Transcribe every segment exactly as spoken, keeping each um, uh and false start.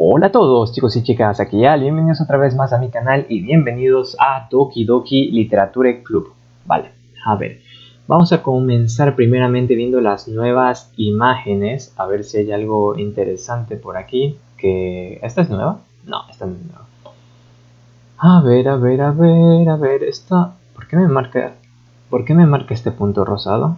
Hola a todos chicos y chicas, aquí ya, bienvenidos otra vez más a mi canal y bienvenidos a Doki Doki Literature Club. Vale, a ver, vamos a comenzar primeramente viendo las nuevas imágenes, a ver si hay algo interesante por aquí. Que ¿esta es nueva? No, esta no es nueva. A ver, a ver, a ver, a ver, esta... ¿Por qué me marca, ¿por qué me marca este punto rosado?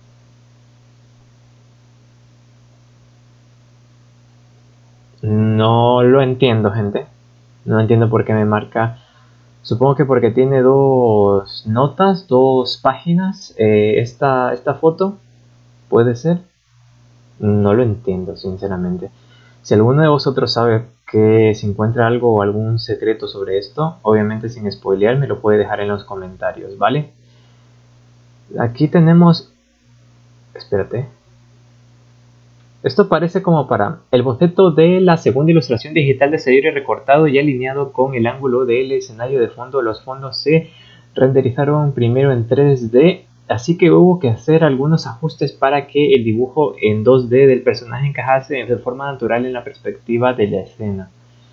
No lo entiendo, gente. No entiendo por qué me marca. Supongo que porque tiene dos notas, dos páginas. Eh, esta, esta foto, ¿puede ser? No lo entiendo, sinceramente. Si alguno de vosotros sabe que se encuentra algo o algún secreto sobre esto, obviamente sin spoilear, me lo puede dejar en los comentarios, ¿vale? Aquí tenemos... Espérate. Esto parece como para el boceto de la segunda ilustración digital de Sayori recortado y alineado con el ángulo del escenario de fondo. Los fondos se renderizaron primero en tres D, así que hubo que hacer algunos ajustes para que el dibujo en dos D del personaje encajase de forma natural en la perspectiva de la escena.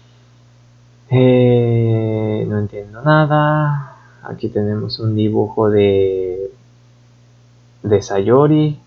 Eh, no entiendo nada. Aquí tenemos un dibujo de, de Sayori.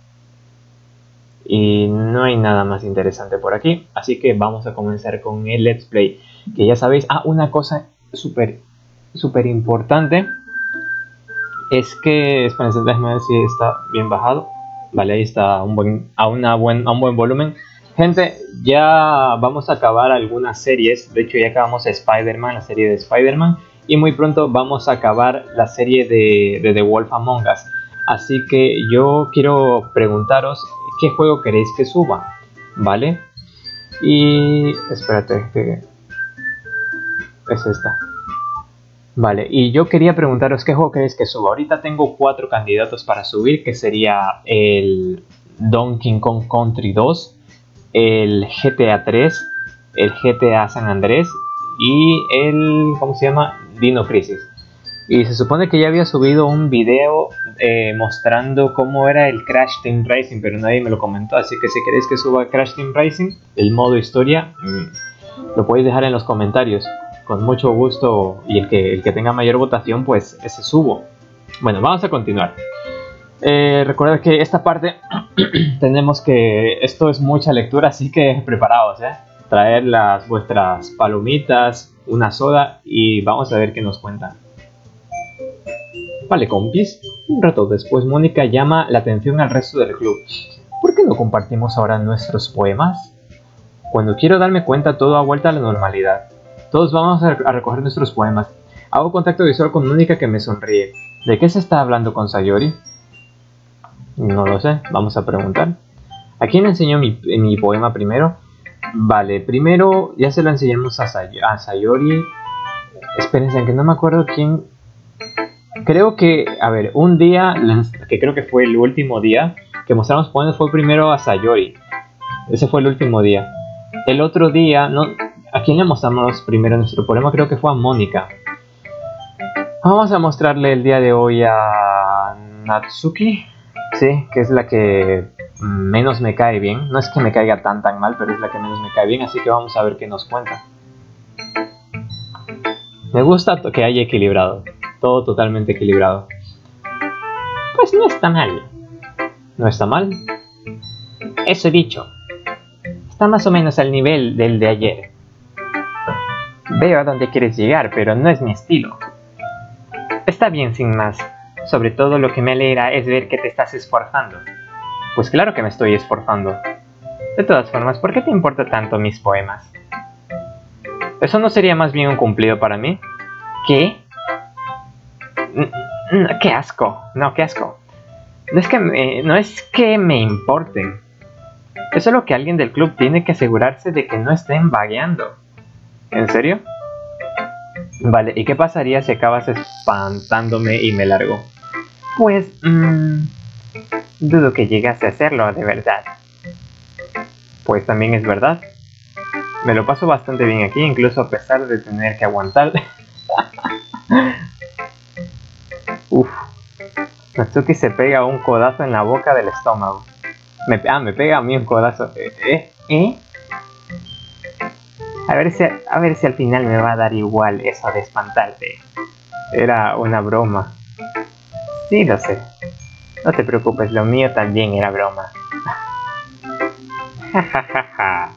Y no hay nada más interesante por aquí, así que vamos a comenzar con el Let's Play. Que ya sabéis, ah, una cosa súper, súper importante es que, espérense, déjenme ver si está bien bajado. Vale, ahí está un buen, a, una buen, a un buen volumen. Gente, ya vamos a acabar algunas series. De hecho, ya acabamos Spider-Man, la serie de Spider-Man. Y muy pronto vamos a acabar la serie de, de The Wolf Among Us. Así que yo quiero preguntaros qué juego queréis que suba, ¿vale? Y... espérate, que... es esta. Vale, y yo quería preguntaros qué juego queréis que suba. Ahorita tengo cuatro candidatos para subir, que sería el Donkey Kong Country dos, el G T A tres, el G T A San Andrés y el... ¿cómo se llama? Dino Crisis. Y se supone que ya había subido un video eh, mostrando cómo era el Crash Team Racing, pero nadie me lo comentó, así que si queréis que suba Crash Team Racing, el modo historia, mmm, lo podéis dejar en los comentarios, con mucho gusto, y el que, el que tenga mayor votación, pues ese subo. Bueno, vamos a continuar. Eh, recuerda que esta parte tenemos que, esto es mucha lectura, así que preparaos, ¿eh? Traer las vuestras palomitas, una soda y vamos a ver qué nos cuentan. Vale, compis, un rato después Mónica llama la atención al resto del club. ¿Por qué no compartimos ahora nuestros poemas? Cuando quiero darme cuenta, todo ha vuelto a la normalidad. Todos vamos a recoger nuestros poemas. Hago contacto visual con Mónica, que me sonríe. ¿De qué se está hablando con Sayori? No lo sé, vamos a preguntar. ¿A quién le enseñó mi, mi poema primero? Vale, primero ya se lo enseñamos a, Say a Sayori. Espérense, que no me acuerdo quién... Creo que, a ver, un día, que creo que fue el último día que mostramos poemas, fue primero a Sayori. Ese fue el último día. El otro día, no, ¿a quién le mostramos primero nuestro poema? Creo que fue a Mónica. Vamos a mostrarle el día de hoy a Natsuki. Sí, que es la que menos me cae bien. No es que me caiga tan tan mal, pero es la que menos me cae bien. Así que vamos a ver qué nos cuenta. Me gusta que haya equilibrado. Todo totalmente equilibrado. Pues no está mal. ¿No está mal? Eso he dicho. Está más o menos al nivel del de ayer. Veo a dónde quieres llegar, pero no es mi estilo. Está bien sin más. Sobre todo lo que me alegra es ver que te estás esforzando. Pues claro que me estoy esforzando. De todas formas, ¿por qué te importa tanto mis poemas? ¿Eso no sería más bien un cumplido para mí? ¿Qué? ¡Qué asco! No, qué asco. No es que me, no es que me importen. Es solo que alguien del club tiene que asegurarse de que no estén vagueando. ¿En serio? Vale, ¿y qué pasaría si acabas espantándome y me largo? Pues... Mmm, dudo que llegase a hacerlo de verdad. Pues también es verdad. Me lo paso bastante bien aquí, incluso a pesar de tener que aguantar. Uf. Natsuki se pega un codazo en la boca del estómago. Me, ah, me pega a mí un codazo. ¿Eh? ¿Eh? A ver si, a ver si al final me va a dar igual eso de espantarte. Era una broma. Sí, lo sé. No te preocupes, lo mío también era broma. Jajajaja.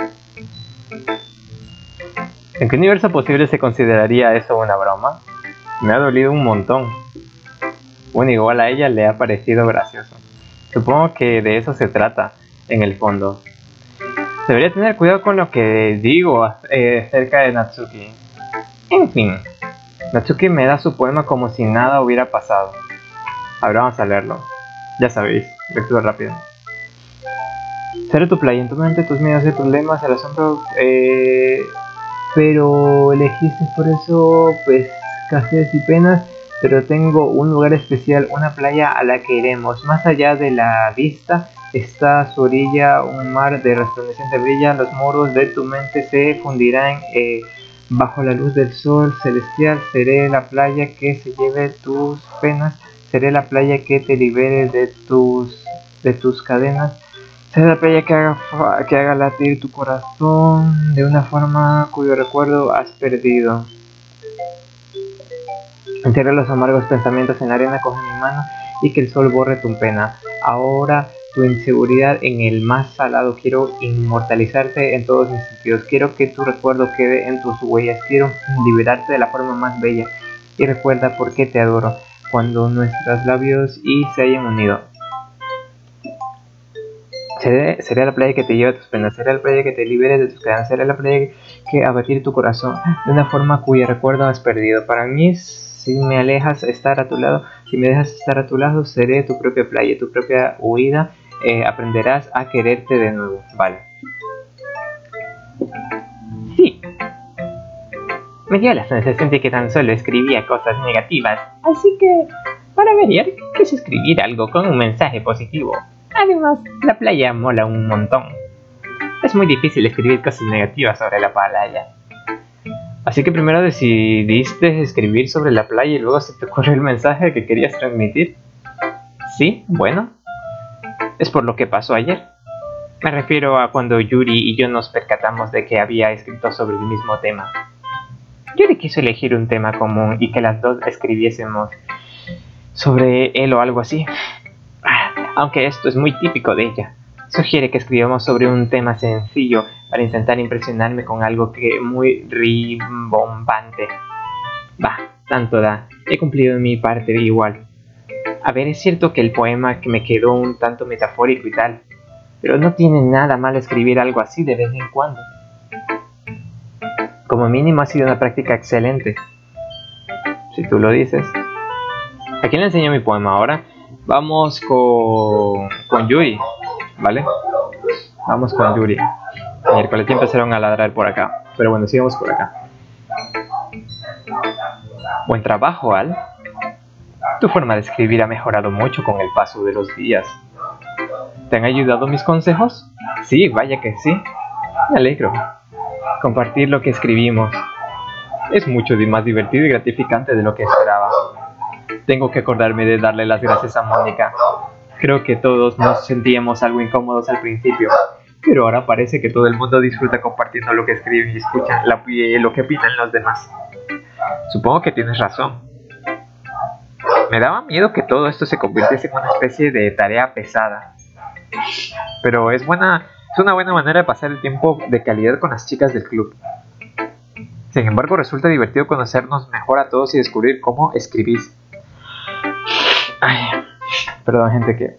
¿En qué universo posible se consideraría eso una broma? Me ha dolido un montón. Bueno, igual a ella le ha parecido gracioso. Supongo que de eso se trata, en el fondo. Debería tener cuidado con lo que digo eh, acerca de Natsuki. En fin, Natsuki me da su poema como si nada hubiera pasado. Ahora vamos a leerlo. Ya sabéis, lectura rápida. Seré tu playa, en tu mente, tus miedos y problemas, el asombro, eh, pero elegiste por eso, pues, escasez y penas, pero tengo un lugar especial, una playa a la que iremos. Más allá de la vista está a su orilla un mar de resplandeciente brilla, los muros de tu mente se fundirán eh, bajo la luz del sol celestial. Seré la playa que se lleve tus penas, seré la playa que te libere de tus, de tus cadenas. Seré la playa que haga, que haga latir tu corazón de una forma cuyo recuerdo has perdido. Entierra los amargos pensamientos en la arena, coge mi mano y que el sol borre tu pena. Ahora tu inseguridad en el más salado, quiero inmortalizarte en todos mis sentidos. Quiero que tu recuerdo quede en tus huellas, quiero liberarte de la forma más bella. Y recuerda por qué te adoro, cuando nuestros labios y se hayan unido. Seré, seré la playa que te lleve a tus penas, seré la playa que te libere de tus cadenas, seré la playa que abatir tu corazón de una forma cuyo recuerdo has perdido. Para mí, si me alejas estar a tu lado, si me dejas estar a tu lado, seré tu propia playa, tu propia huida, eh, aprenderás a quererte de nuevo. Vale. Sí. Me dio la sensación de que tan solo escribía cosas negativas, así que, para variar, quise escribir algo con un mensaje positivo. Además, la playa mola un montón. Es muy difícil escribir cosas negativas sobre la playa. Así que primero decidiste escribir sobre la playa y luego se te ocurrió el mensaje que querías transmitir. Sí, bueno. Es por lo que pasó ayer. Me refiero a cuando Yuri y yo nos percatamos de que había escrito sobre el mismo tema. Yuri quiso elegir un tema común y que las dos escribiésemos sobre él o algo así. Aunque esto es muy típico de ella. Sugiere que escribamos sobre un tema sencillo para intentar impresionarme con algo que muy rimbombante. Bah, tanto da. He cumplido mi parte igual. A ver, es cierto que el poema que me quedó un tanto metafórico y tal, pero no tiene nada mal escribir algo así de vez en cuando. Como mínimo ha sido una práctica excelente. Si tú lo dices. ¿A quién le enseño mi poema ahora? Vamos con, con Yuri, ¿vale? Vamos con Yuri. Miércoles ya empezaron a ladrar por acá. Pero bueno, sigamos por acá. Buen trabajo, Al. Tu forma de escribir ha mejorado mucho con el paso de los días. ¿Te han ayudado mis consejos? Sí, vaya que sí. Me alegro. Compartir lo que escribimos es mucho más divertido y gratificante de lo que esperaba. Tengo que acordarme de darle las gracias a Mónica. Creo que todos nos sentíamos algo incómodos al principio, pero ahora parece que todo el mundo disfruta compartiendo lo que escriben y escuchan la, lo que opinan los demás. Supongo que tienes razón. Me daba miedo que todo esto se convirtiese en una especie de tarea pesada. Pero es buena, es una buena manera de pasar el tiempo de calidad con las chicas del club. Sin embargo, resulta divertido conocernos mejor a todos y descubrir cómo escribís. Ay, perdón, gente, que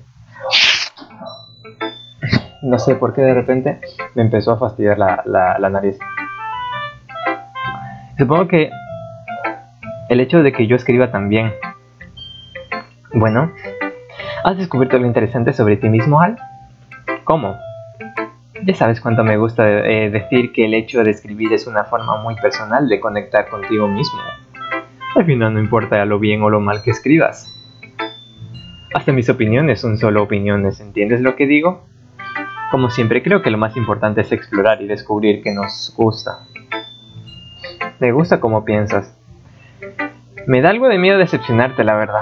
no sé por qué de repente me empezó a fastidiar la, la, la nariz. Supongo que el hecho de que yo escriba también. Bueno, ¿has descubierto algo interesante sobre ti mismo, Al? ¿Cómo? Ya sabes cuánto me gusta eh, decir que el hecho de escribir es una forma muy personal de conectar contigo mismo. Al final no importa lo bien o lo mal que escribas. Hasta mis opiniones son solo opiniones, ¿entiendes lo que digo? Como siempre, creo que lo más importante es explorar y descubrir qué nos gusta. Me gusta cómo piensas. Me da algo de miedo decepcionarte, la verdad.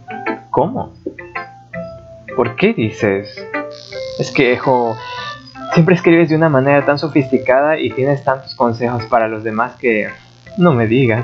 ¿Cómo? ¿Por qué dices? Es que, jo, Siempre escribes de una manera tan sofisticada y tienes tantos consejos para los demás que... no me digas.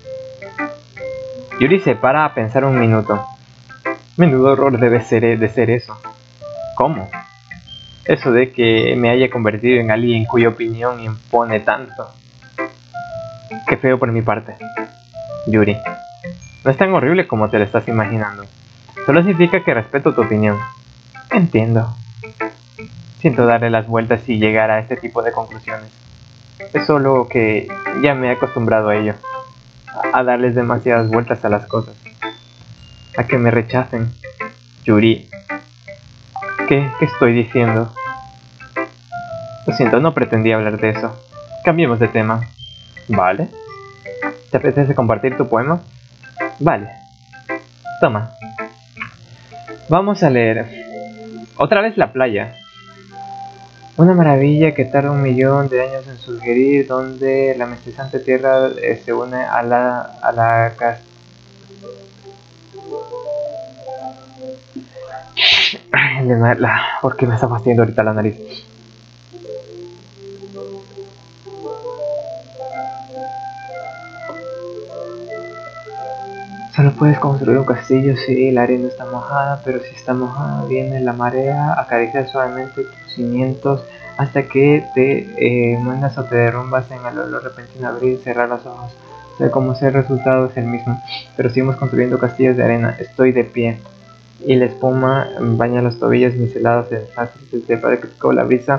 Yuri se para a pensar un minuto. Menudo horror debe ser de ser eso. ¿Cómo? Eso de que me haya convertido en alguien cuya opinión impone tanto. Qué feo por mi parte. Yuri, no es tan horrible como te lo estás imaginando. Solo significa que respeto tu opinión. Entiendo. Siento darle las vueltas y llegar a este tipo de conclusiones. Es solo que ya me he acostumbrado a ello. A darles demasiadas vueltas a las cosas. A que me rechacen. Yuri. ¿Qué? ¿Qué estoy diciendo? Lo siento, no pretendía hablar de eso. Cambiemos de tema. ¿Vale? ¿Te apetece compartir tu poema? Vale. Toma. Vamos a leer. Otra vez la playa. Una maravilla que tarda un millón de años en surgir, donde la mestizante tierra eh, se une a la... a la casa. Ay, la, la, ¿por qué me está fastidiando ahorita la nariz? Solo puedes construir un castillo si la arena está mojada, pero si está mojada viene la marea, acaricia suavemente tus cimientos hasta que te eh, muendas o te derrumbas en el olor repentino. Abrir y cerrar los ojos. O sea, como si el resultado es el mismo, pero seguimos construyendo castillos de arena. Estoy de pie y la espuma baña los tobillos mis helados en fácil desde para que tocó la brisa.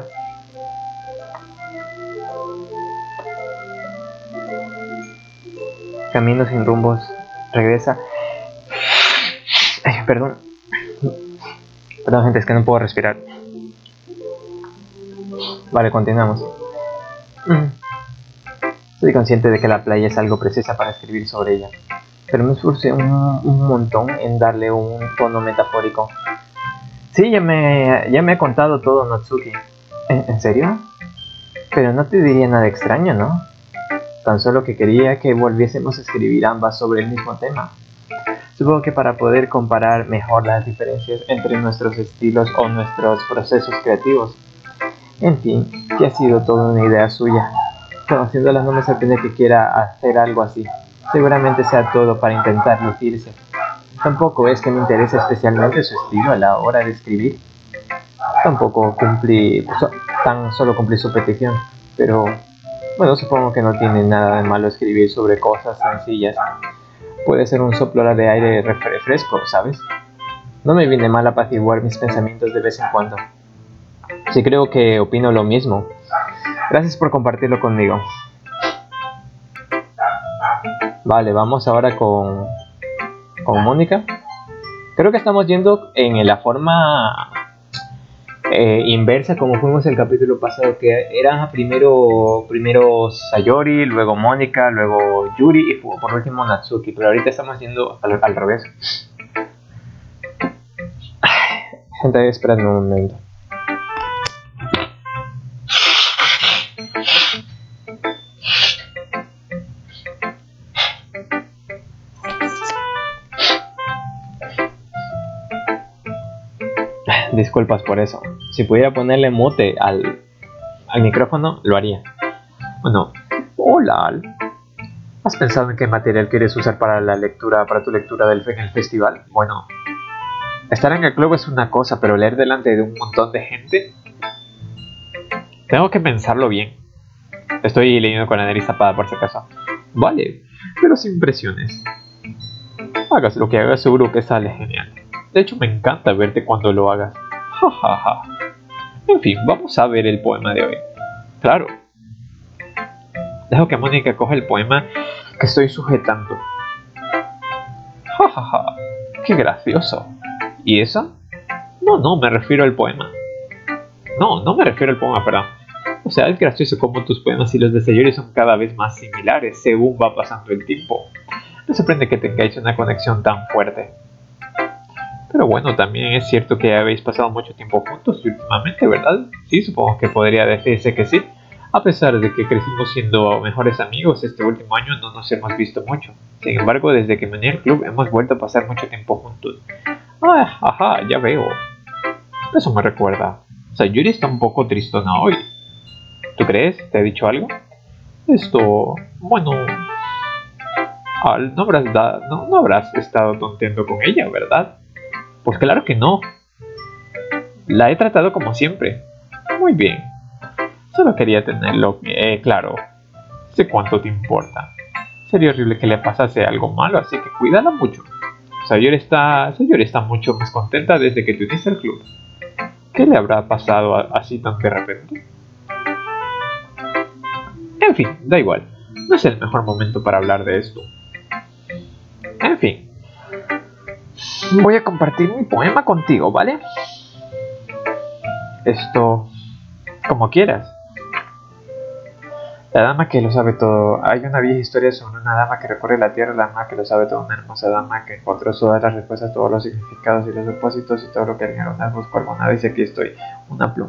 Camino sin rumbos. Regresa. Ay, perdón. Perdón, gente, es que no puedo respirar. Vale, continuamos. Soy consciente de que la playa es algo precisa para escribir sobre ella, pero me esforcé un, un montón en darle un tono metafórico. Sí, ya me, ya me ha contado todo Natsuki. ¿En, ¿En serio? Pero no te diría nada extraño, ¿no? Tan solo que quería que volviésemos a escribir ambas sobre el mismo tema. Supongo que para poder comparar mejor las diferencias entre nuestros estilos o nuestros procesos creativos. En fin, que ha sido toda una idea suya. Conociéndola no me sorprende que quiera hacer algo así. Seguramente sea todo para intentar lucirse. Tampoco es que me interese especialmente su estilo a la hora de escribir. Tampoco cumplí, so, tan solo cumplí su petición, pero... bueno, supongo que no tiene nada de malo escribir sobre cosas sencillas. Puede ser un soplo de aire refresco, ¿sabes? No me viene mal apaciguar mis pensamientos de vez en cuando. Sí, creo que opino lo mismo. Gracias por compartirlo conmigo. Vale, vamos ahora con... con Mónica. Creo que estamos yendo en la forma... Eh, inversa como fuimos el capítulo pasado, que era primero primero Sayori, luego Mónica, luego Yuri y por último Natsuki, pero ahorita estamos yendo al, al revés. Gente, espera un momento. Disculpas por eso. Si pudiera ponerle mute al, al micrófono, lo haría. Bueno, hola. ¿Has pensado en qué material quieres usar para la lectura, para tu lectura del en el festival? Bueno, estar en el club es una cosa, pero leer delante de un montón de gente... tengo que pensarlo bien. Estoy leyendo con la nariz tapada por si acaso. Vale, pero sin presiones. Hagas lo que hagas, seguro que sale genial. De hecho, me encanta verte cuando lo hagas. Ja, ja, ja. En fin, vamos a ver el poema de hoy. Claro. Dejo que Mónica coja el poema que estoy sujetando. Ja, ja, ja. Qué gracioso. ¿Y eso? No, no, me refiero al poema. No, no me refiero al poema, perdón. O sea, es gracioso como tus poemas y los de Sayori son cada vez más similares según va pasando el tiempo. Me sorprende que tengáis una conexión tan fuerte. Pero bueno, también es cierto que habéis pasado mucho tiempo juntos últimamente, ¿verdad? Sí, supongo que podría decirse que sí. A pesar de que crecimos siendo mejores amigos, este último año no nos hemos visto mucho. Sin embargo, desde que me uní al club hemos vuelto a pasar mucho tiempo juntos. Ah, ajá, ya veo. Eso me recuerda. Sayuri está un poco tristona hoy. ¿Tú crees? ¿Te ha dicho algo? Esto... bueno... Al, no, habrás da, no, no habrás estado tonteando con ella, ¿verdad? Pues claro que no. La he tratado como siempre. Muy bien. Solo quería tenerlo eh, claro. Sé cuánto te importa. Sería horrible que le pasase algo malo, así que cuídala mucho. Sayori está, Sayori está mucho más contenta desde que te uniste al club. ¿Qué le habrá pasado a, así tan de repente? En fin, da igual. No es el mejor momento para hablar de esto. En fin. Voy a compartir mi poema contigo, ¿vale? Esto... como quieras. La dama que lo sabe todo. Hay una vieja historia sobre una dama que recorre la tierra, la dama que lo sabe todo, una hermosa dama que encontró todas las respuestas, todos los significados y los propósitos y todo lo que alguna vez buscó alguna vez, y aquí estoy, una pluma.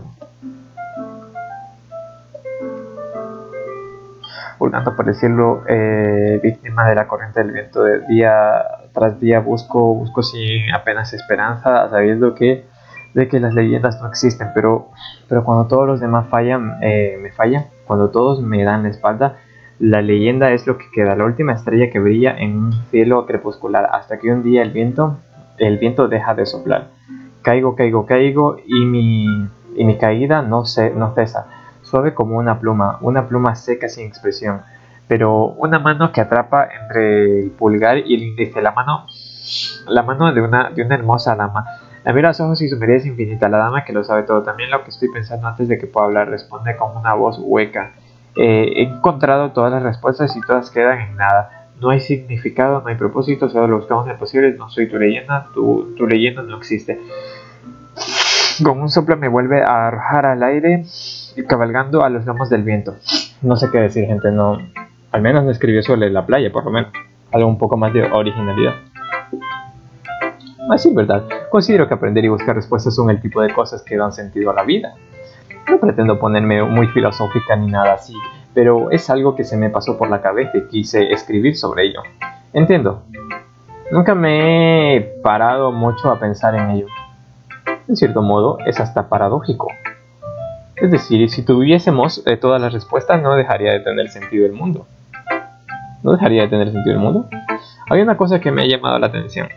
Hurgando por el cielo, eh, víctima de la corriente del viento, de día tras día busco, busco sin apenas esperanza, sabiendo que de que las leyendas no existen, pero, pero cuando todos los demás fallan, eh, me fallan, cuando todos me dan la espalda, la leyenda es lo que queda, la última estrella que brilla en un cielo crepuscular, hasta que un día el viento, el viento deja de soplar. Caigo, caigo, caigo, y mi, y mi caída no, se, no cesa, suave como una pluma, una pluma seca sin expresión, pero una mano que atrapa entre el pulgar y el índice, la mano, la mano de una, de una hermosa dama. La miro a los ojos y su mirada es infinita, la dama que lo sabe todo. También lo que estoy pensando antes de que pueda hablar, responde con una voz hueca. Eh, he encontrado todas las respuestas y todas quedan en nada. No hay significado, no hay propósito, solo lo buscamos en el posible. No soy tu leyenda, tu, tu leyenda no existe. Con un soplo me vuelve a arrojar al aire, cabalgando a los lomos del viento. No sé qué decir, gente, no... Al menos no escribió sobre la playa, por lo menos. Algo un poco más de originalidad. Así es verdad, considero que aprender y buscar respuestas son el tipo de cosas que dan sentido a la vida. No pretendo ponerme muy filosófica ni nada así, pero es algo que se me pasó por la cabeza y quise escribir sobre ello. Entiendo. Nunca me he parado mucho a pensar en ello. En cierto modo, es hasta paradójico. Es decir, si tuviésemos eh, todas las respuestas, no dejaría de tener sentido el mundo. ¿No dejaría de tener sentido el mundo? Hay una cosa que me ha llamado la atención.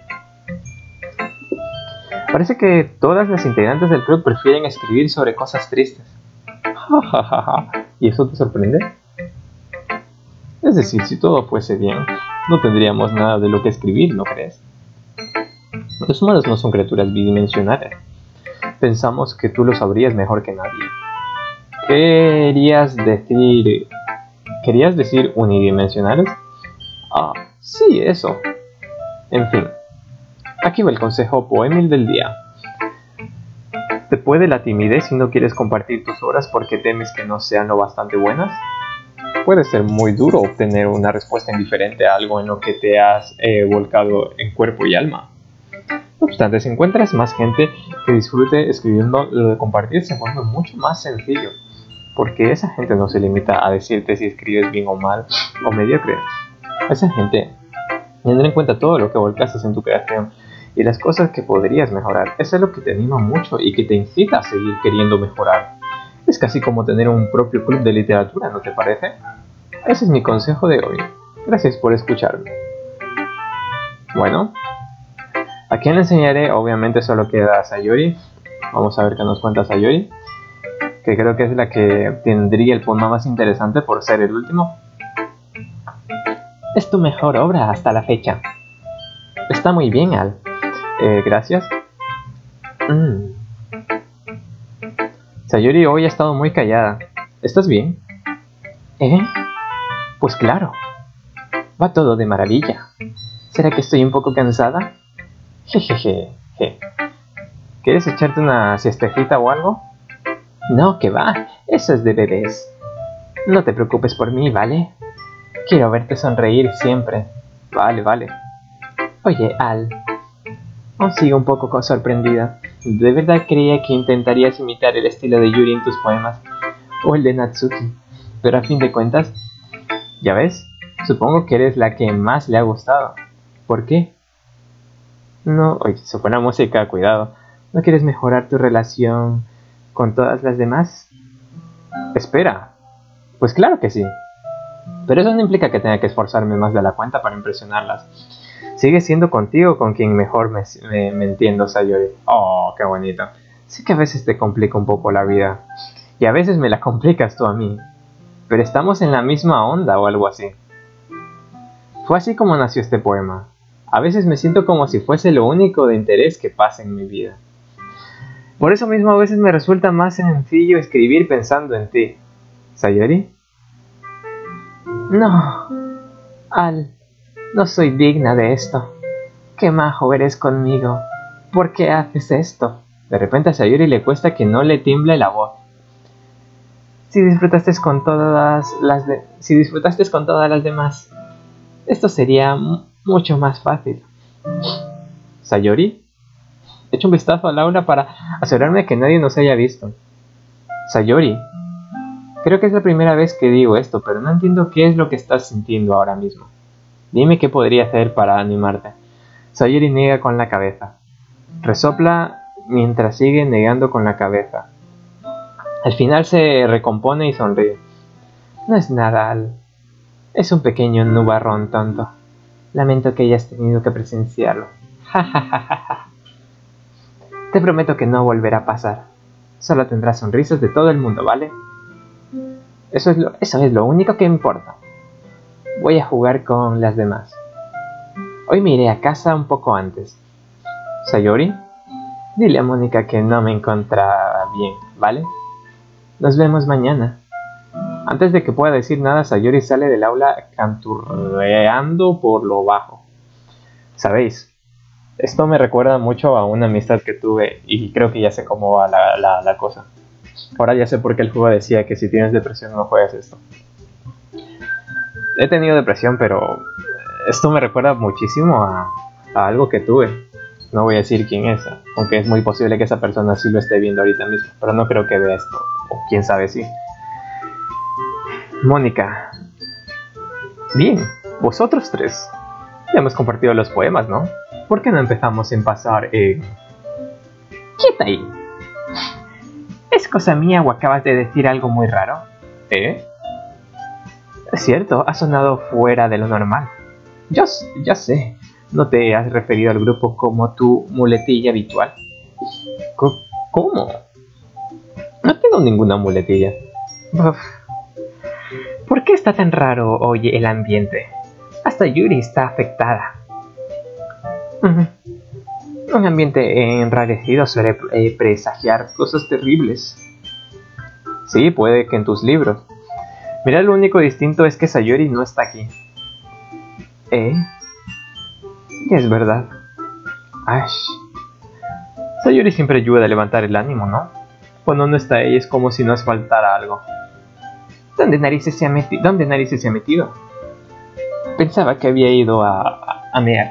Parece que todas las integrantes del club prefieren escribir sobre cosas tristes. ¿Y eso te sorprende? Es decir, si todo fuese bien, no tendríamos nada de lo que escribir, ¿no crees? Los humanos no son criaturas bidimensionales. Pensamos que tú lo sabrías mejor que nadie. ¿Querías decir... ¿Querías decir unidimensionales? Ah, sí, eso. En fin. Aquí va el consejo poémil del día. ¿Te puede la timidez si no quieres compartir tus obras porque temes que no sean lo bastante buenas? Puede ser muy duro obtener una respuesta indiferente a algo en lo que te has eh, volcado en cuerpo y alma. No obstante, si encuentras más gente que disfrute escribiendo, lo de compartir se vuelve mucho más sencillo, porque esa gente no se limita a decirte si escribes bien o mal o mediocre. Esa gente tendrá en cuenta todo lo que volcaste en tu creación y las cosas que podrías mejorar. Eso es lo que te anima mucho y que te incita a seguir queriendo mejorar. Es casi como tener un propio club de literatura, ¿no te parece? Ese es mi consejo de hoy. Gracias por escucharme. Bueno, ¿a quién le enseñaré? Obviamente solo queda a Sayori. Vamos a ver qué nos cuenta Sayori, que creo que es la que tendría el poema más interesante por ser el último. Es tu mejor obra hasta la fecha. Está muy bien, Al. Eh, gracias. Mm. Sayori hoy ha estado muy callada. ¿Estás bien? ¿Eh? Pues claro. Va todo de maravilla. ¿Será que estoy un poco cansada? Jejeje. Je. ¿Quieres echarte una siestecita o algo? No, que va. Eso es de bebés. No te preocupes por mí, ¿vale? Quiero verte sonreír siempre. Vale, vale. Oye, Al. Aún sigo un poco sorprendida. ¿De verdad creía que intentarías imitar el estilo de Yuri en tus poemas? O el de Natsuki. Pero a fin de cuentas, ¿ya ves? Supongo que eres la que más le ha gustado. ¿Por qué? No, oye, se pone música, cuidado. ¿No quieres mejorar tu relación con todas las demás? Espera, pues claro que sí. Pero eso no implica que tenga que esforzarme más de la cuenta para impresionarlas. Sigue siendo contigo con quien mejor me, me, me entiendo, Sayori. Oh, qué bonito. Sé que a veces te complica un poco la vida. Y a veces me la complicas tú a mí. Pero estamos en la misma onda o algo así. Fue así como nació este poema. A veces me siento como si fuese lo único de interés que pasa en mi vida. Por eso mismo a veces me resulta más sencillo escribir pensando en ti. ¿Sayori? No, Al, no soy digna de esto. Qué majo eres conmigo. ¿Por qué haces esto? De repente a Sayori le cuesta que no le tiemble la voz. Si disfrutaste con todas las de... si disfrutaste con todas las demás, esto sería mucho más fácil. ¿Sayori? Echo un vistazo al aula para asegurarme que nadie nos haya visto. Sayori, creo que es la primera vez que digo esto, pero no entiendo qué es lo que estás sintiendo ahora mismo. Dime qué podría hacer para animarte. Sayori niega con la cabeza. Resopla mientras sigue negando con la cabeza. Al final se recompone y sonríe. No es nada, Al. Es un pequeño nubarrón tonto. Lamento que hayas tenido que presenciarlo. Ja ja ja ja ja. Te prometo que no volverá a pasar. Solo tendrás sonrisas de todo el mundo, ¿vale? Eso es lo, eso es lo único que importa. Voy a jugar con las demás. Hoy me iré a casa un poco antes. Sayori, dile a Mónica que no me encontraba bien, ¿vale? Nos vemos mañana. Antes de que pueda decir nada, Sayori sale del aula canturreando por lo bajo. ¿Sabéis? Esto me recuerda mucho a una amistad que tuve y creo que ya sé cómo va la, la, la cosa. Ahora ya sé por qué el juego decía que si tienes depresión no juegues esto. He tenido depresión, pero esto me recuerda muchísimo a, a algo que tuve. No voy a decir quién es, aunque es muy posible que esa persona sí lo esté viendo ahorita mismo, pero no creo que vea esto, o quién sabe si. Mónica. Bien, vosotros tres. Ya hemos compartido los poemas, ¿no? ¿Por qué no empezamos en pasar en... ¡Quieta ahí! ¿Es cosa mía o acabas de decir algo muy raro? ¿Eh? Es cierto, ha sonado fuera de lo normal. Ya, ya sé, ¿no te has referido al grupo como tu muletilla habitual? ¿Cómo? No tengo ninguna muletilla. Uf. ¿Por qué está tan raro hoy el ambiente? Hasta Yuri está afectada. Uh-huh. Un ambiente enrarecido suele eh, presagiar cosas terribles. Sí, puede que en tus libros. Mira, lo único distinto es que Sayori no está aquí. ¿Eh? Es verdad. Ash. Sayori siempre ayuda a levantar el ánimo, ¿no? Cuando no está ella es como si nos faltara algo. ¿Dónde narices se ha metido? ¿Dónde narices se ha metido? Pensaba que había ido a, a, a mear.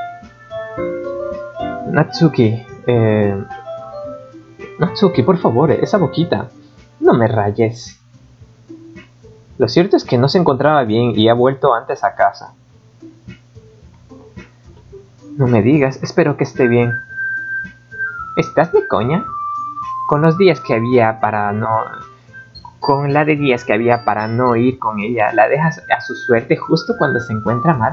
Natsuki, eh... Natsuki, por favor, esa boquita. No me rayes. Lo cierto es que no se encontraba bien y ha vuelto antes a casa. No me digas, espero que esté bien. ¿Estás de coña? Con los días que había para no... Con la de días que había para no ir con ella, ¿la dejas a su suerte justo cuando se encuentra mal?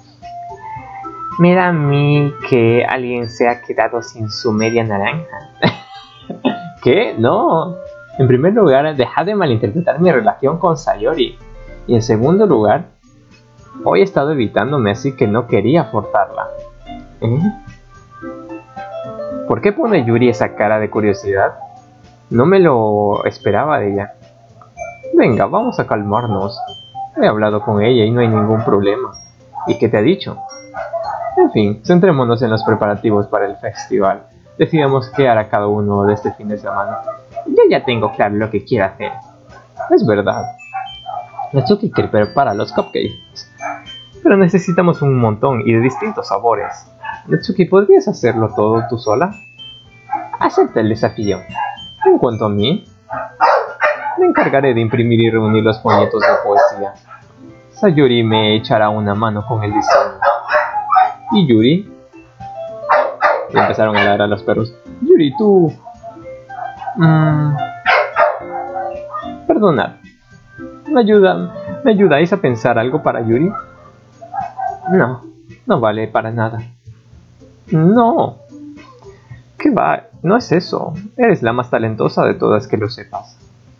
Me da a mí que alguien se ha quedado sin su media naranja. ¿Qué? No. En primer lugar, deja de malinterpretar mi relación con Sayori. Y en segundo lugar, hoy he estado evitándome, así que no quería forzarla. ¿Eh? ¿Por qué pone Yuri esa cara de curiosidad? No me lo esperaba de ella. Venga, vamos a calmarnos. He hablado con ella y no hay ningún problema. ¿Y qué te ha dicho? En fin, centrémonos en los preparativos para el festival. Decidamos qué hará cada uno de este fin de semana. Yo ya tengo claro lo que quiero hacer. Es verdad. Natsuki que prepara los cupcakes. Pero necesitamos un montón y de distintos sabores. Natsuki, ¿podrías hacerlo todo tú sola? Acepta el desafío. En cuanto a mí, me encargaré de imprimir y reunir los folletos de poesía. Sayori me echará una mano con el diseño. ¿Y Yuri? Y empezaron a ladrar a los perros. Yuri, tú... Mm, perdonad. ¿Me ayuda, ¿Me ayudáis a pensar algo para Yuri? No, no vale para nada. No. ¿Qué va? No es eso. Eres la más talentosa de todas, que lo sepas.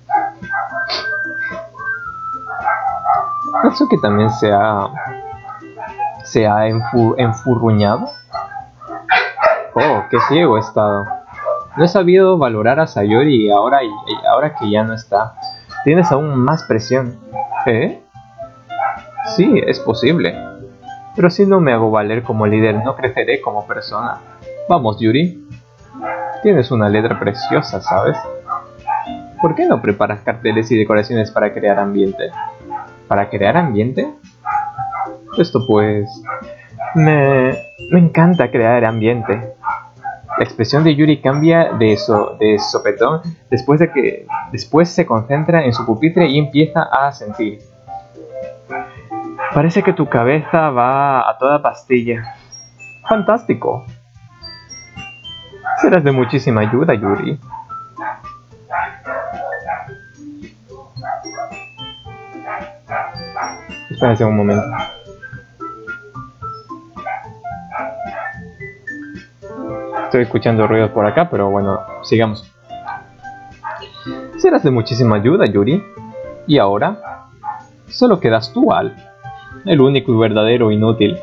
Natsuki también se ha... se ha enfu, enfurruñado. Oh, qué ciego he estado. No he sabido valorar a Sayori y ahora, y ahora que ya no está, tienes aún más presión. ¿Eh? Sí, es posible. Pero si no me hago valer como líder, no creceré como persona. Vamos, Yuri. Tienes una letra preciosa, ¿sabes? ¿Por qué no preparas carteles y decoraciones para crear ambiente? ¿Para crear ambiente? Esto pues... Me, me encanta crear ambiente. La expresión de Yuri cambia de, so, de sopetón después de que después se concentra en su pupitre y empieza a sentir. Parece que tu cabeza va a toda pastilla. ¡Fantástico! Serás de muchísima ayuda, Yuri. Espérate un momento. Estoy escuchando ruidos por acá, pero bueno, sigamos. Serás de muchísima ayuda, Yuri. ¿Y ahora? Solo quedas tú, Al. El único y verdadero inútil.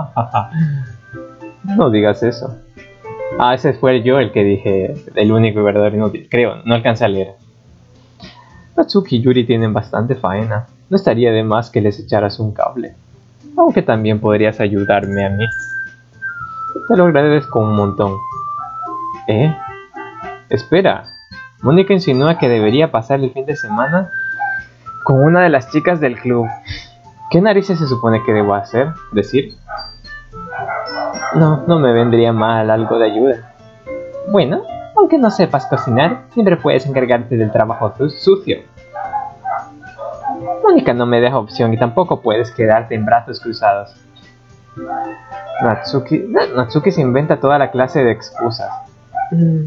No digas eso. Ah, ese fue yo el que dije el único y verdadero inútil. Creo, no alcancé a leer. Natsuki y Yuri tienen bastante faena. No estaría de más que les echaras un cable. Aunque también podrías ayudarme a mí. Te lo agradezco un montón. ¿Eh? Espera. Mónica insinúa que debería pasar el fin de semana con una de las chicas del club. ¿Qué narices se supone que debo hacer? ¿Decir? No, no me vendría mal algo de ayuda. Bueno, aunque no sepas cocinar, siempre puedes encargarte del trabajo sucio. Mónica no me deja opción y tampoco puedes quedarte en brazos cruzados. Natsuki, Natsuki se inventa toda la clase de excusas. Mm.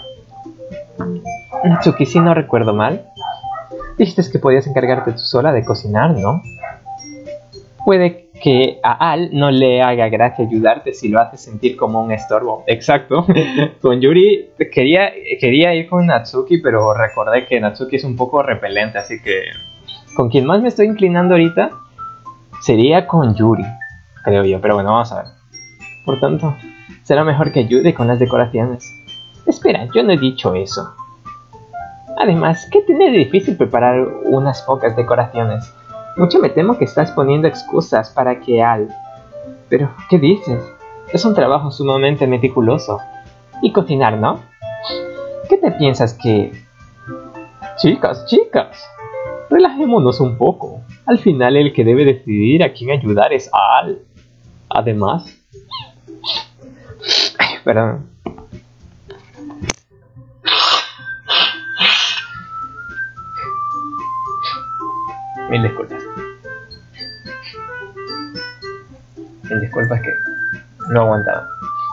Natsuki, si no recuerdo mal, dijiste que podías encargarte tú sola de cocinar, ¿no? Puede que a Al no le haga gracia ayudarte si lo hace sentir como un estorbo. Exacto. Con Yuri quería, quería ir con Natsuki, pero recordé que Natsuki es un poco repelente, así que con quien más me estoy inclinando ahorita sería con Yuri, creo yo, pero bueno, vamos a ver. Por tanto, será mejor que ayude con las decoraciones. Espera, yo no he dicho eso. Además, ¿qué tiene de difícil preparar unas pocas decoraciones? Mucho me temo que estás poniendo excusas para que Al... Pero, ¿qué dices? Es un trabajo sumamente meticuloso. Y cocinar, ¿no? ¿Qué te piensas que...? Chicas, chicas, relajémonos un poco. Al final el que debe decidir a quién ayudar es Al. Además... Ay, perdón. Mil disculpas. Mil disculpas que no aguantaba.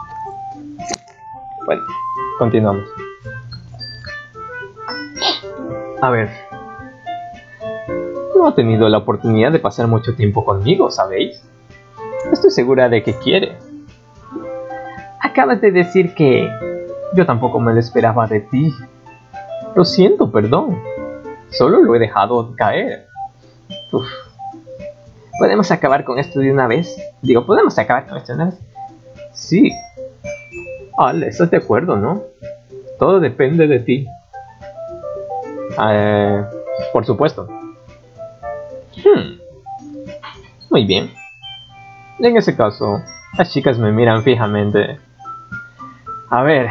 Bueno, continuamos. A ver. No ha tenido la oportunidad de pasar mucho tiempo conmigo, ¿sabéis? Estoy segura de que quiere. Acabas de decir que... Yo tampoco me lo esperaba de ti. Lo siento, perdón. Solo lo he dejado caer. Uf. ¿Podemos acabar con esto de una vez? Digo, ¿podemos acabar con esto de una vez? Sí. Al, ¿estás de acuerdo, no? Todo depende de ti. Eh, por supuesto. Hmm. Muy bien. En ese caso, las chicas me miran fijamente. A ver.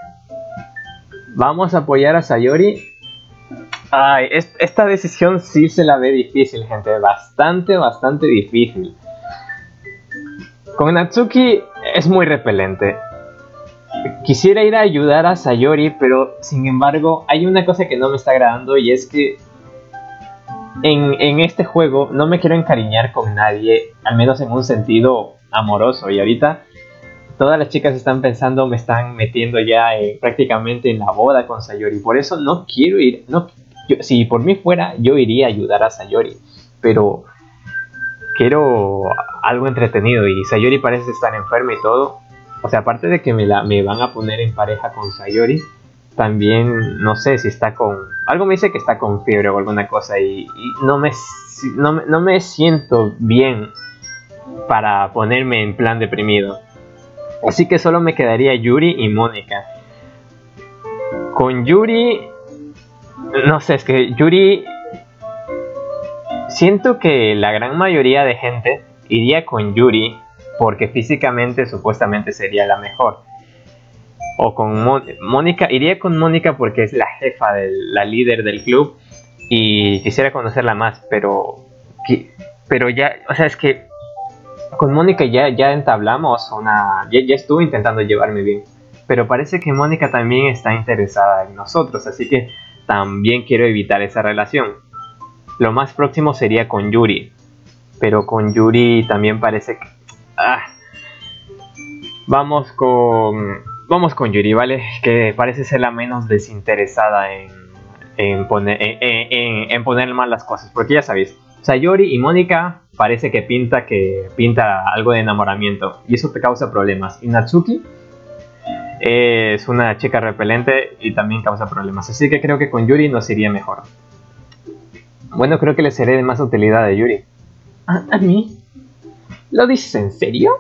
Vamos a apoyar a Sayori. Ay, esta decisión sí se la ve difícil, gente. Bastante, bastante difícil. Con Natsuki es muy repelente. Quisiera ir a ayudar a Sayori, pero sin embargo hay una cosa que no me está agradando, y es que en, en este juego no me quiero encariñar con nadie, al menos en un sentido amoroso. Y ahorita todas las chicas están pensando, me están metiendo ya eh, prácticamente en la boda con Sayori. Por eso no quiero ir, no, yo, si por mí fuera, yo iría a ayudar a Sayori, pero quiero algo entretenido y Sayori parece estar enferma y todo. O sea, aparte de que me, la, me van a poner en pareja con Sayori, también no sé si está con... Algo me dice que está con fiebre o alguna cosa y, y no, me, no, me, no me siento bien para ponerme en plan deprimido. Así que solo me quedaría Yuri y Mónica. Con Yuri... No sé, es que Yuri... Siento que la gran mayoría de gente iría con Yuri porque físicamente supuestamente sería la mejor. O con Mónica, iría con Mónica porque es la jefa, de, la líder del club y quisiera conocerla más, pero pero ya, o sea, es que con Mónica ya, ya entablamos una, ya, ya estuve intentando llevarme bien, pero parece que Mónica también está interesada en nosotros, así que también quiero evitar esa relación. Lo más próximo sería con Yuri, pero con Yuri también parece que... Ah, vamos con... Vamos con Yuri, ¿vale? Que parece ser la menos desinteresada en, en, poner, en, en, en poner mal las cosas. Porque ya sabéis, Sayori y Mónica parece que pinta, que pinta algo de enamoramiento. Y eso te causa problemas. Y Natsuki es una chica repelente y también causa problemas. Así que creo que con Yuri nos iría mejor. Bueno, creo que le seré de más utilidad a Yuri. ¿A, a mí? ¿Lo dices en serio?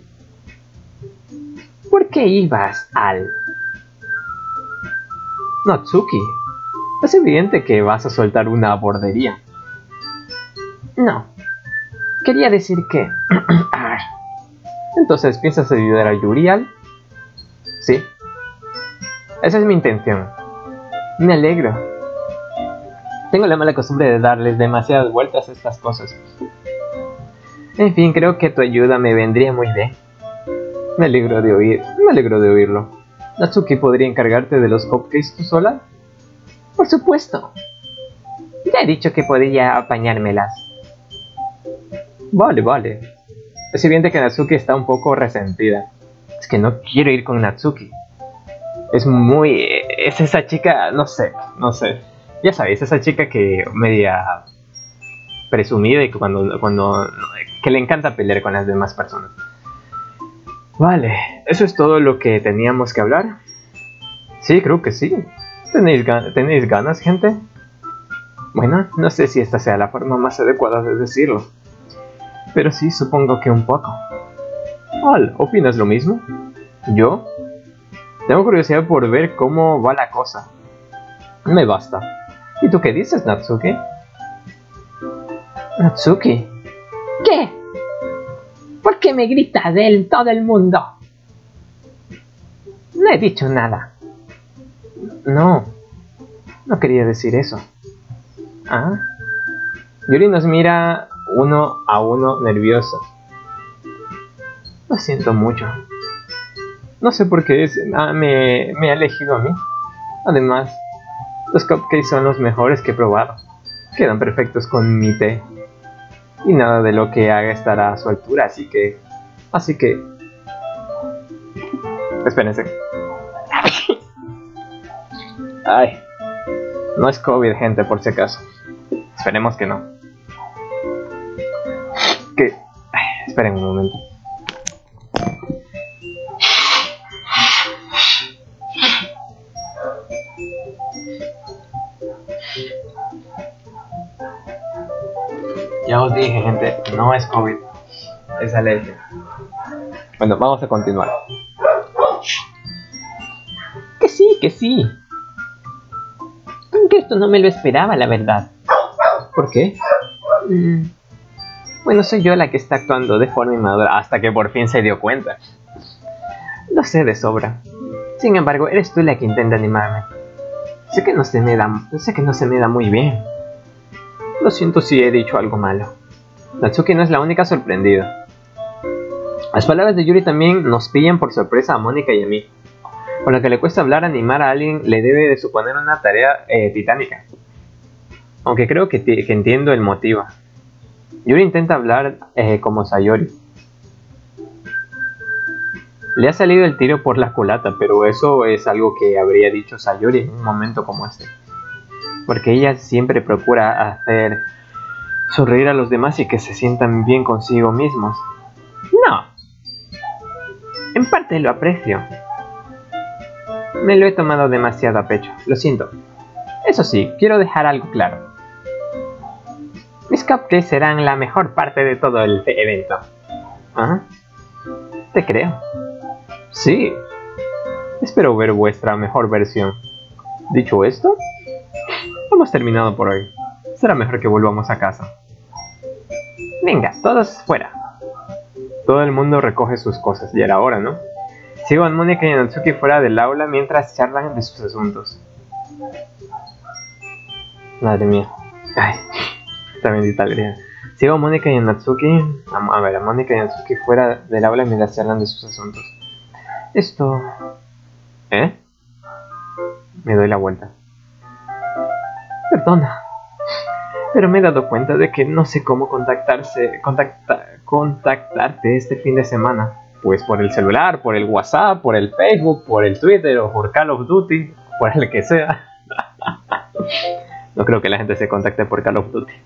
¿Por qué ibas al...? Natsuki, es evidente que vas a soltar una bordería. No, quería decir que... Entonces, ¿piensas ayudar a Yuri al...? Sí, esa es mi intención. Me alegro. Tengo la mala costumbre de darles demasiadas vueltas a estas cosas. En fin, creo que tu ayuda me vendría muy bien. Me alegro de oír, me alegro de oírlo. ¿Natsuki podría encargarte de los cupcakes tú sola? Por supuesto. Ya he dicho que podría apañármelas. Vale, vale. Es evidente que Natsuki está un poco resentida. Es que no quiero ir con Natsuki. Es muy... Es esa chica... No sé, no sé. Ya sabéis, esa chica que media presumida y que cuando, cuando... que le encanta pelear con las demás personas. Vale, ¿eso es todo lo que teníamos que hablar? Sí, creo que sí. ¿Tenéis, gan ¿Tenéis ganas, gente? Bueno, no sé si esta sea la forma más adecuada de decirlo. Pero sí, supongo que un poco. Al, ¿opinas lo mismo? ¿Yo? Tengo curiosidad por ver cómo va la cosa. Me basta. ¿Y tú qué dices, Natsuki? ¿Natsuki? ¿Qué? ¿Por qué me gritas de él todo el mundo? No he dicho nada. No, no quería decir eso. Ah. Yuri nos mira uno a uno nervioso. Lo siento mucho. No sé por qué es, ah, me, me ha elegido a mí. Además, los cupcakes son los mejores que he probado. Quedan perfectos con mi té. Y nada de lo que haga estará a su altura, así que... Así que... Espérense. Ay. No es COVID, gente, por si acaso. Esperemos que no. Que... Ay, esperen un momento. Ya os dije, gente, no es COVID, es alergia. Bueno, vamos a continuar. Que sí, que sí. Aunque esto no me lo esperaba, la verdad. ¿Por qué? Mm. Bueno, soy yo la que está actuando de forma inmadura hasta que por fin se dio cuenta. Lo sé de sobra. Sin embargo, eres tú la que intenta animarme. Sé que no se me da, sé que no se me da muy bien. Lo siento si he dicho algo malo. Natsuki no es la única sorprendida. Las palabras de Yuri también nos pillan por sorpresa a Mónica y a mí. Con lo que le cuesta hablar, animar a alguien le debe de suponer una tarea eh, titánica. Aunque creo que, que entiendo el motivo. Yuri intenta hablar eh, como Sayori. Le ha salido el tiro por la culata, pero eso es algo que habría dicho Sayuri en un momento como este. Porque ella siempre procura hacer sonreír a los demás y que se sientan bien consigo mismos. No. En parte lo aprecio. Me lo he tomado demasiado a pecho, lo siento. Eso sí, quiero dejar algo claro. Mis cupcakes serán la mejor parte de todo el evento. ¿Ah? Te creo. Sí. Espero ver vuestra mejor versión. Dicho esto, hemos terminado por hoy. Será mejor que volvamos a casa. Venga, todos fuera. Todo el mundo recoge sus cosas, ya era hora, ¿no? Sigo a Mónica y a Natsuki fuera del aula mientras charlan de sus asuntos. Madre mía. Ay, esta bendita alegría. Sigo a Mónica y a Natsuki. A, a ver, a Mónica y a Natsuki fuera del aula mientras charlan de sus asuntos. Esto... ¿Eh? Me doy la vuelta. Perdona. Pero me he dado cuenta de que no sé cómo contactarse, contacta, contactarte este fin de semana. Pues por el celular, por el WhatsApp, por el Facebook, por el Twitter o por Call of Duty, por el que sea. No creo que la gente se contacte por Call of Duty.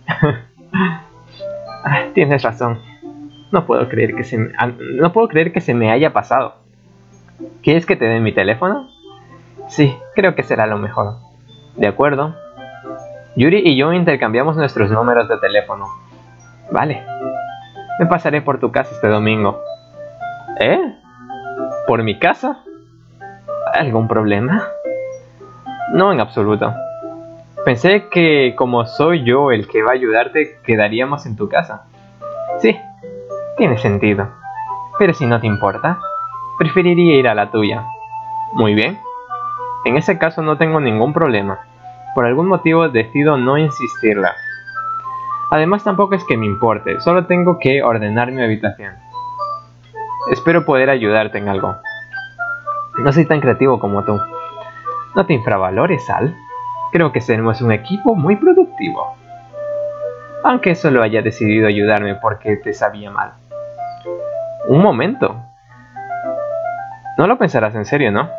Ah, tienes razón. No puedo creer que se me, no puedo creer que se me haya pasado. ¿Quieres que te dé mi teléfono? Sí, creo que será lo mejor. De acuerdo. Yuri y yo intercambiamos nuestros números de teléfono. Vale. Me pasaré por tu casa este domingo. ¿Eh? ¿Por mi casa? ¿Algún problema? No, en absoluto. Pensé que como soy yo el que va a ayudarte, quedaríamos en tu casa. Sí, tiene sentido. Pero si no te importa, preferiría ir a la tuya. Muy bien. En ese caso no tengo ningún problema. Por algún motivo decido no insistirla. Además tampoco es que me importe, solo tengo que ordenar mi habitación. Espero poder ayudarte en algo. No soy tan creativo como tú. No te infravalores, Al. Creo que seremos un equipo muy productivo. Aunque solo haya decidido ayudarme porque te sabía mal. Un momento. No lo pensarás en serio, ¿no?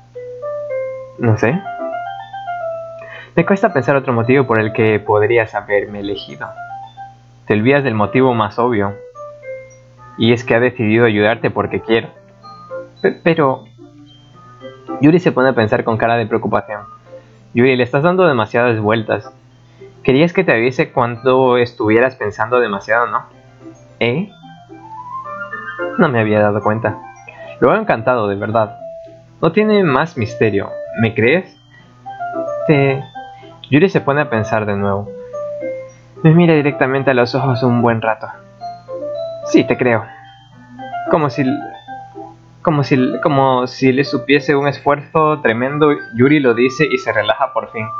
No sé. Me cuesta pensar otro motivo por el que podrías haberme elegido. Te olvidas del motivo más obvio. Y es que ha decidido ayudarte porque quiere. P pero... Yuri se pone a pensar con cara de preocupación. Yuri, le estás dando demasiadas vueltas. Querías que te avise cuando estuvieras pensando demasiado, ¿no? ¿Eh? No me había dado cuenta. Lo veo encantado, de verdad. No tiene más misterio. ¿Me crees? Te... Yuri se pone a pensar de nuevo. Me mira directamente a los ojos un buen rato. Sí, te creo. Como si... Como si, como si le supiese un esfuerzo tremendo, Yuri lo dice y se relaja por fin.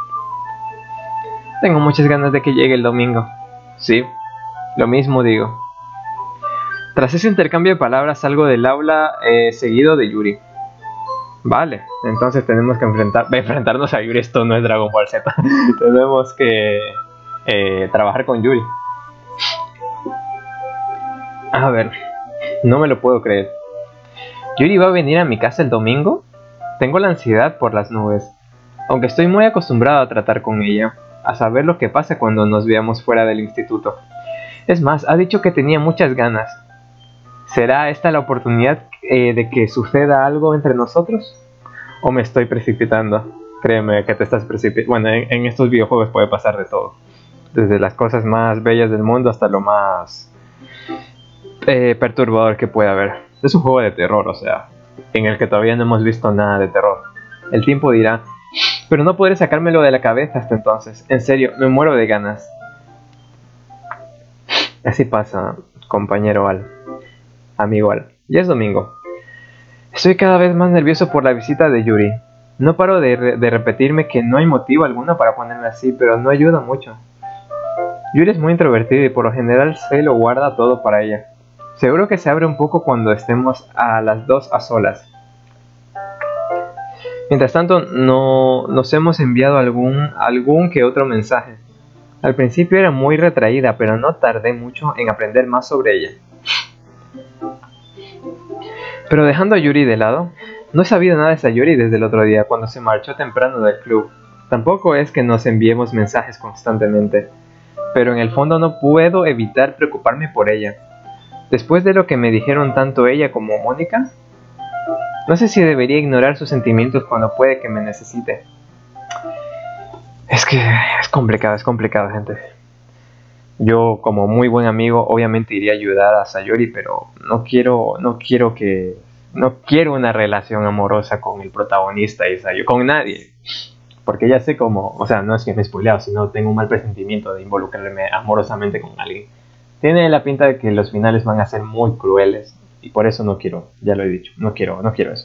Tengo muchas ganas de que llegue el domingo. Sí, lo mismo digo. Tras ese intercambio de palabras salgo del aula eh, seguido de Yuri. Vale, entonces tenemos que enfrentar, enfrentarnos a Yuri. Esto no es Dragon Ball Z. Tenemos que eh, trabajar con Yuri. A ver, no me lo puedo creer. ¿Yuri va a venir a mi casa el domingo? Tengo la ansiedad por las nubes. Aunque estoy muy acostumbrado a tratar con ella, a saber lo que pasa cuando nos veamos fuera del instituto. Es más, ha dicho que tenía muchas ganas. ¿Será esta la oportunidad eh, de que suceda algo entre nosotros? ¿O me estoy precipitando? Créeme que te estás precipitando. Bueno, en, en estos videojuegos puede pasar de todo. Desde las cosas más bellas del mundo hasta lo más eh, perturbador que pueda haber. Es un juego de terror, o sea, en el que todavía no hemos visto nada de terror. El tiempo dirá, pero no podré sacármelo de la cabeza hasta entonces. En serio, me muero de ganas. Así pasa, compañero Al. Amigo Al. Ya es domingo. Estoy cada vez más nervioso por la visita de Yuri. No paro de, re de repetirme que no hay motivo alguno para ponerme así, pero no ayuda mucho. Yuri es muy introvertida y por lo general se lo guarda todo para ella. Seguro que se abre un poco cuando estemos a las dos a solas. Mientras tanto, no, nos hemos enviado algún, algún que otro mensaje. Al principio era muy retraída, pero no tardé mucho en aprender más sobre ella. Pero dejando a Yuri de lado, no he sabido nada de Sayori desde el otro día cuando se marchó temprano del club. Tampoco es que nos enviemos mensajes constantemente, pero en el fondo no puedo evitar preocuparme por ella. Después de lo que me dijeron tanto ella como Mónica, no sé si debería ignorar sus sentimientos cuando puede que me necesite. Es que es complicado, es complicado, gente. Yo, como muy buen amigo, obviamente iría a ayudar a Sayori, pero no quiero, no quiero que, no quiero una relación amorosa con el protagonista y Sayori, con nadie, porque ya sé cómo, o sea, no es que me he spoileado, sino tengo un mal presentimiento de involucrarme amorosamente con alguien. Tiene la pinta de que los finales van a ser muy crueles y por eso no quiero, ya lo he dicho, no quiero, no quiero eso.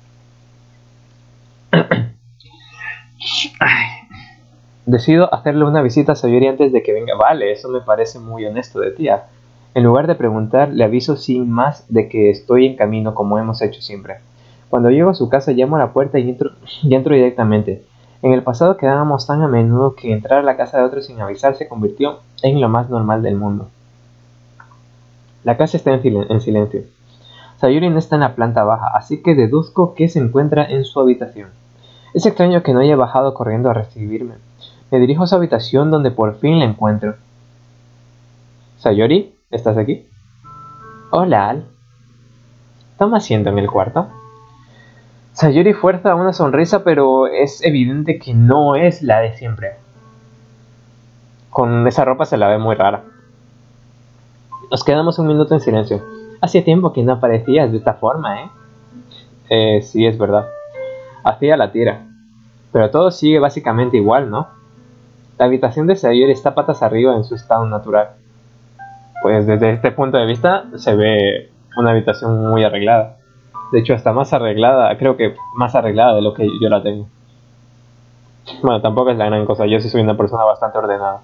Decido hacerle una visita a Sayori antes de que venga. Vale, eso me parece muy honesto de tía. En lugar de preguntar, le aviso sin más de que estoy en camino como hemos hecho siempre. Cuando llego a su casa llamo a la puerta y entro, y entro directamente. En el pasado quedábamos tan a menudo que entrar a la casa de otro sin avisar se convirtió en lo más normal del mundo. La casa está en, silen- en silencio. Sayori no está en la planta baja, así que deduzco que se encuentra en su habitación. Es extraño que no haya bajado corriendo a recibirme. Me dirijo a su habitación donde por fin la encuentro. ¿Sayori? ¿Estás aquí? Hola, Al. Toma asiento en el cuarto. Sayori fuerza una sonrisa, pero es evidente que no es la de siempre. Con esa ropa se la ve muy rara. Nos quedamos un minuto en silencio. Hacía tiempo que no aparecías de esta forma, ¿eh? Eh, sí, es verdad. Hacía la tira. Pero todo sigue básicamente igual, ¿no? La habitación de Sayori está patas arriba en su estado natural. Pues desde este punto de vista se ve una habitación muy arreglada. De hecho, hasta más arreglada, creo que más arreglada de lo que yo la tengo. Bueno, tampoco es la gran cosa, yo sí soy una persona bastante ordenada.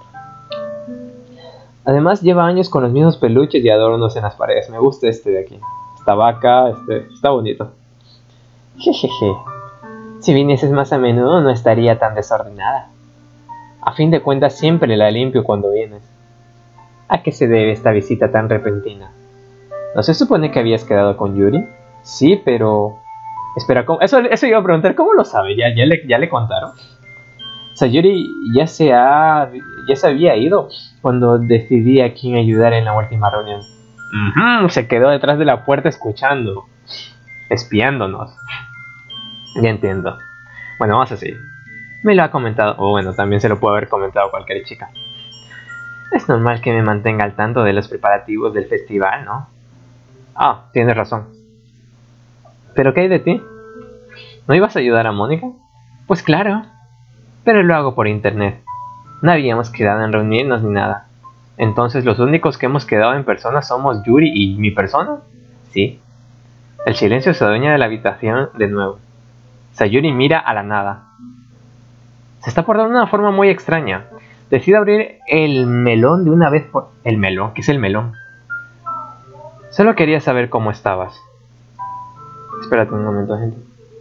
Además, lleva años con los mismos peluches y adornos en las paredes. Me gusta este de aquí. Esta vaca, este, está bonito. Jejeje. Si vinieses más a menudo no estaría tan desordenada. A fin de cuentas siempre la limpio cuando vienes. ¿A qué se debe esta visita tan repentina? ¿No se supone que habías quedado con Yuri? Sí, pero... Espera, ¿cómo? Eso, eso iba a preguntar, ¿cómo lo sabe? ¿Ya, ya, le, ya le contaron? O sea, Yuri ya se, ha, ya se había ido cuando decidí a quién ayudar en la última reunión. Uh-huh, se quedó detrás de la puerta escuchando, espiándonos. Ya entiendo. Bueno, vamos así. Me lo ha comentado, o bueno, también se lo puede haber comentado cualquier chica. Es normal que me mantenga al tanto de los preparativos del festival, ¿no? Ah, tienes razón. ¿Pero qué hay de ti? ¿No ibas a ayudar a Mónica? Pues claro, pero lo hago por internet. No habíamos quedado en reunirnos ni nada. Entonces los únicos que hemos quedado en persona somos Yuri y mi persona. Sí. El silencio se adueña de la habitación de nuevo. Sayuri mira a la nada. Se está portando de una forma muy extraña. Decide abrir el melón de una vez por... ¿El melón? ¿Qué es el melón? Solo quería saber cómo estabas. Espérate un momento, gente.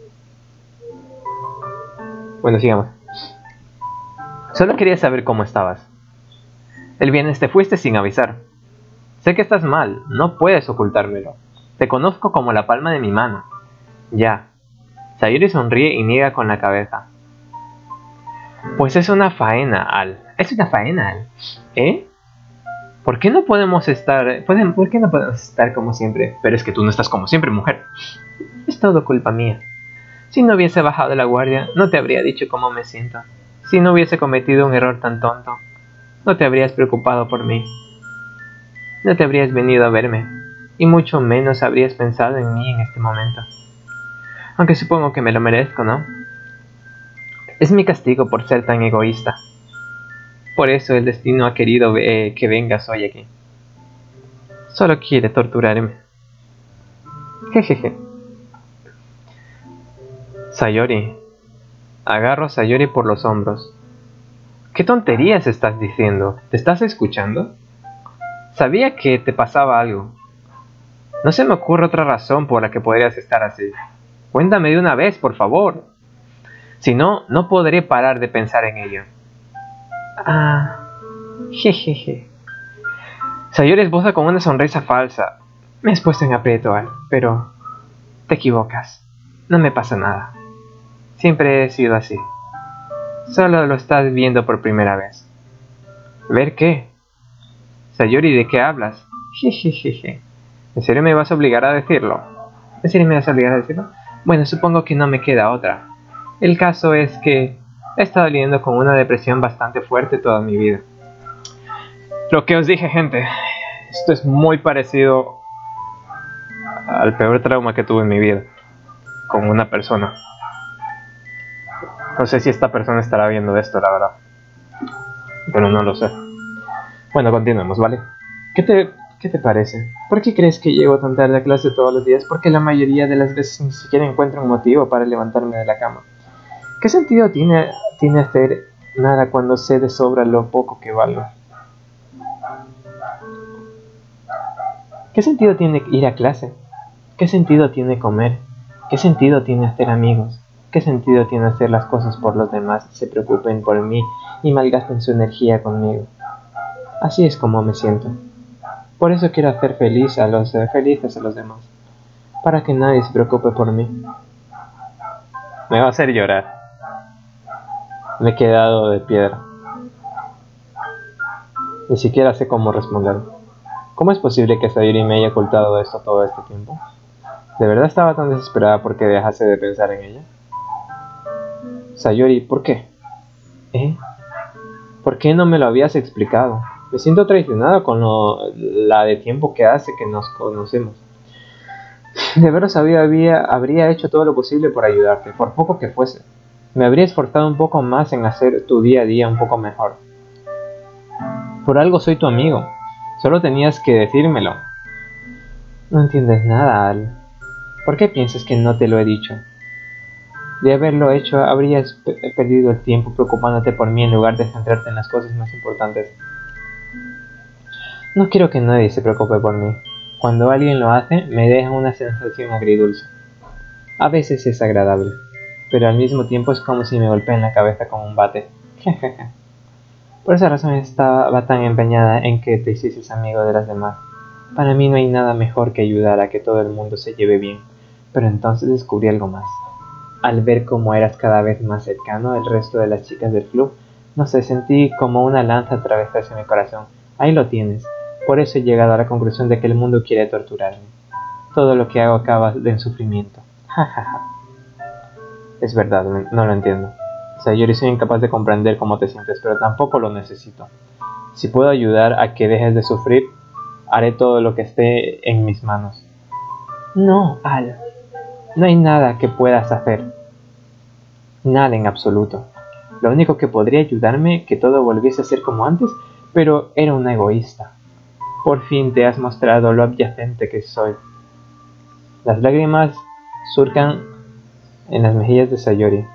Bueno, sigamos. Solo quería saber cómo estabas. El viernes te fuiste sin avisar. Sé que estás mal, no puedes ocultármelo. Te conozco como la palma de mi mano. Ya. Sayuri sonríe y niega con la cabeza. Pues es una faena, Al. Es una faena, Al. ¿Eh? ¿Por qué no podemos estar... Pueden, ¿Por qué no podemos estar como siempre? Pero es que tú no estás como siempre, mujer. Es todo culpa mía. Si no hubiese bajado la guardia, no te habría dicho cómo me siento. Si no hubiese cometido un error tan tonto, no te habrías preocupado por mí. No te habrías venido a verme. Y mucho menos habrías pensado en mí en este momento. Aunque supongo que me lo merezco, ¿no? Es mi castigo por ser tan egoísta. Por eso el destino ha querido eh, que vengas hoy aquí. Solo quiere torturarme. Jejeje. Sayori. Agarro a Sayori por los hombros. ¿Qué tonterías estás diciendo? ¿Te estás escuchando? Sabía que te pasaba algo. No se me ocurre otra razón por la que podrías estar así. Cuéntame de una vez, por favor. Si no, no podré parar de pensar en ello. Ah, jejeje. Sayori esboza con una sonrisa falsa. Me has puesto en aprieto, Al, pero Te equivocas. No me pasa nada. Siempre he sido así. Solo lo estás viendo por primera vez. ¿Ver qué? Sayori, ¿de qué hablas? Jejejeje. ¿En serio me vas a obligar a decirlo? ¿En serio me vas a obligar a decirlo? Bueno, supongo que no me queda otra. El caso es que he estado lidiando con una depresión bastante fuerte toda mi vida. Lo que os dije, gente, esto es muy parecido al peor trauma que tuve en mi vida con una persona. No sé si esta persona estará viendo esto, la verdad, pero no lo sé. Bueno, continuemos, ¿vale? ¿Qué te, qué te parece? ¿Por qué crees que llego tan tarde a clase todos los días? Porque la mayoría de las veces ni siquiera encuentro un motivo para levantarme de la cama. ¿Qué sentido tiene, tiene hacer nada cuando sé de sobra lo poco que valgo? ¿Qué sentido tiene ir a clase? ¿Qué sentido tiene comer? ¿Qué sentido tiene hacer amigos? ¿Qué sentido tiene hacer las cosas por los demás, se preocupen por mí y malgasten su energía conmigo? Así es como me siento. Por eso quiero hacer feliz a los, eh, felices a los demás, para que nadie se preocupe por mí. Me va a hacer llorar. Me he quedado de piedra. Ni siquiera sé cómo responder. ¿Cómo es posible que Sayori me haya ocultado esto todo este tiempo? ¿De verdad estaba tan desesperada porque dejase de pensar en ella? Sayori, ¿por qué? ¿Eh? ¿Por qué no me lo habías explicado? Me siento traicionado con lo, la de tiempo que hace que nos conocemos. De veras había, había, habría hecho todo lo posible por ayudarte, por poco que fuese. Me habría esforzado un poco más en hacer tu día a día un poco mejor. Por algo soy tu amigo. Solo tenías que decírmelo. No entiendes nada, Al. ¿Por qué piensas que no te lo he dicho? De haberlo hecho, habrías perdido el tiempo preocupándote por mí en lugar de centrarte en las cosas más importantes. No quiero que nadie se preocupe por mí. Cuando alguien lo hace, me deja una sensación agridulce. A veces es agradable, pero al mismo tiempo es como si me golpeen la cabeza con un bate. Por esa razón estaba tan empeñada en que te hicieses amigo de las demás. Para mí no hay nada mejor que ayudar a que todo el mundo se lleve bien. Pero entonces descubrí algo más. Al ver cómo eras cada vez más cercano al resto de las chicas del club, no sé, sentí como una lanza atravesarse mi corazón. Ahí lo tienes. Por eso he llegado a la conclusión de que el mundo quiere torturarme. Todo lo que hago acaba en sufrimiento. Es verdad, no lo entiendo. Sayori, soy incapaz de comprender cómo te sientes, pero tampoco lo necesito. Si puedo ayudar a que dejes de sufrir, haré todo lo que esté en mis manos. No, Al. No hay nada que puedas hacer. Nada en absoluto. Lo único que podría ayudarme que todo volviese a ser como antes, pero era una egoísta. Por fin te has mostrado lo abyacente que soy. Las lágrimas surcan en las mejillas de Sayori.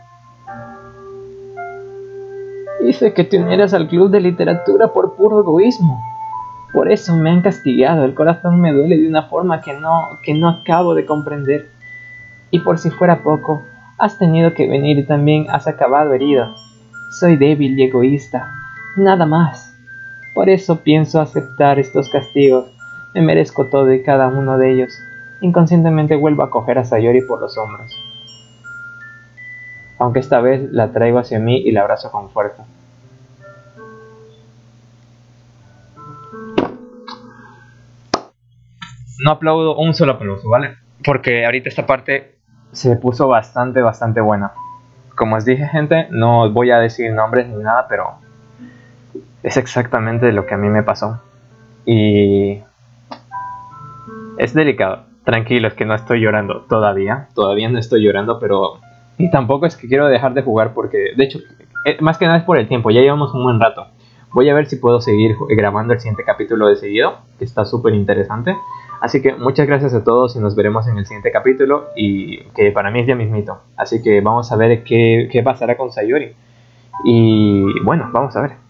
Hice que te unieras al club de literatura por puro egoísmo. Por eso me han castigado. El corazón me duele de una forma que no, que no acabo de comprender. Y por si fuera poco, has tenido que venir y también has acabado herido. Soy débil y egoísta. Nada más. Por eso pienso aceptar estos castigos. Me merezco todo y cada uno de ellos. Inconscientemente vuelvo a coger a Sayori por los hombros. Aunque esta vez la traigo hacia mí y la abrazo con fuerza. No aplaudo un solo aplauso, ¿vale? Porque ahorita esta parte se puso bastante, bastante buena. Como os dije, gente, no os voy a decir nombres ni nada, pero es exactamente lo que a mí me pasó. Y es delicado. Tranquilos que no estoy llorando todavía. Todavía no estoy llorando, pero... Y tampoco es que quiero dejar de jugar porque... De hecho, más que nada es por el tiempo. Ya llevamos un buen rato. Voy a ver si puedo seguir grabando el siguiente capítulo de seguido, que está súper interesante. Así que muchas gracias a todos y nos veremos en el siguiente capítulo, y que para mí es ya mismito. Así que vamos a ver qué, qué pasará con Sayori. Y bueno, vamos a ver.